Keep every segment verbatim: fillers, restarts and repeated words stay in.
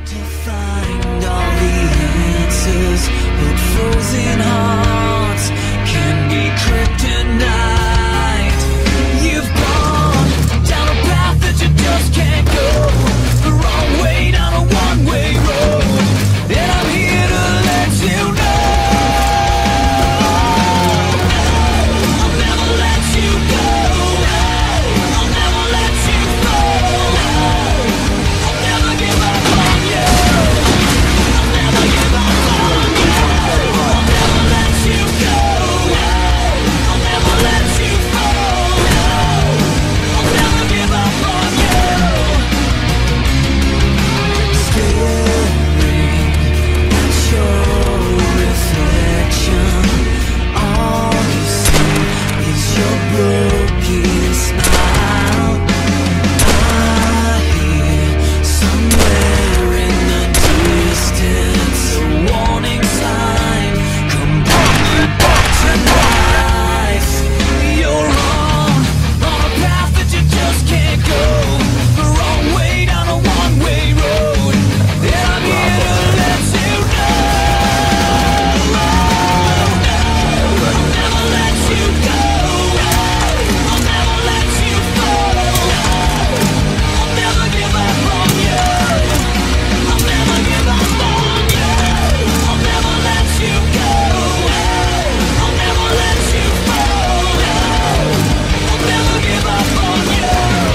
To find all the answers, but frozen hearts can be kryptonite. You've gone down a path that you just can't go, the wrong way down a one-way road, and I'm here to let you know I'll never let you go. I'll never let you fall. I'll never give up on you. I'll never give up on you. I'll never let you go. I'll never let you fall. I'll never give up on you. Staring at your reflection, all you see is your broken smile. I hear somewhere in the distance a warning sign, come bring me back to life. You're on, on a path that you just can't go, the wrong way down a one-way road, and I'm here to let you know I'll never let you go. I'll never let you fall. I'll never give up on you. I'll never give up on you. I'll never let you go. I'll never let you fall. I'll never give up on you.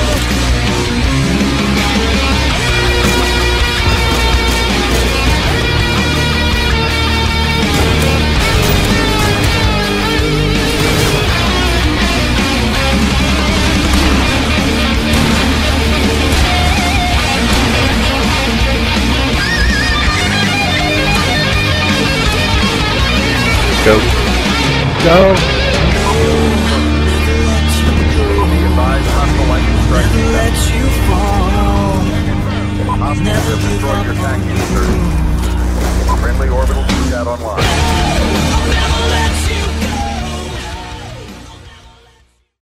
Go. Go. Advise hostile lightning strike. Never let you fall. Hostile Never have give destroyed up your on tank you. insertion.